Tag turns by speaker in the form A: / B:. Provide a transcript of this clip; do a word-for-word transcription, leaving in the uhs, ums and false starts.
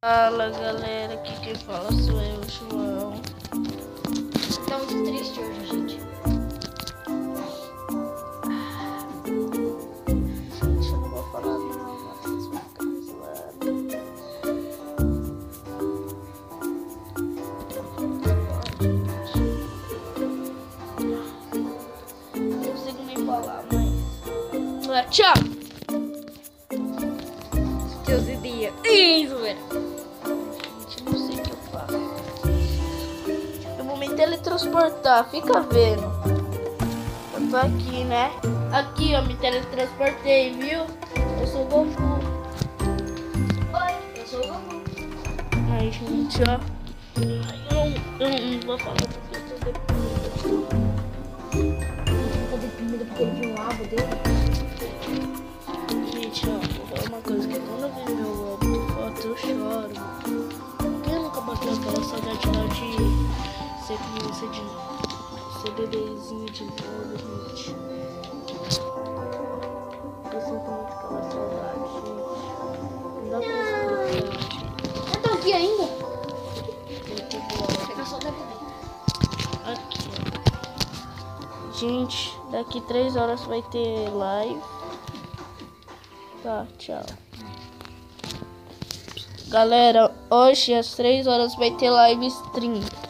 A: Fala galera, aqui quem fala sou eu, João.
B: Tá muito triste hoje, gente.
A: Gente, eu não vou falar não, mas vocês vão ficar me zoando. Não consigo nem falar, mas... Ah, tchau!
B: Deus e dia. Isso, velho.
A: Gente, não sei o que eu faço. Eu vou me teletransportar, fica vendo. Eu tô aqui, né? Aqui, ó, me teletransportei, viu? Eu sou o Goku.
B: Oi, eu sou o Goku.
A: Ai, gente, ó. Eu não, eu não vou falar porque eu tô deprimido.
B: Tá deprimido porque ele viu o labo dele?
A: Gente, ó, vou falar uma coisa, que quando eu vejo meu álbum de foto, eu choro. Quem nunca bateu aquela saudade lá de ser criança de novo? Ser bebezinho de novo, gente. Eu sinto muito aquela saudade, gente. Não dá pra explicar, gente.
B: Eu tô aqui ainda.
A: Muito bom.
B: Vou pegar só o D V D.
A: Aqui, ó. Gente, daqui três horas vai ter live. Tá, tchau. Galera, hoje às três horas vai ter live stream.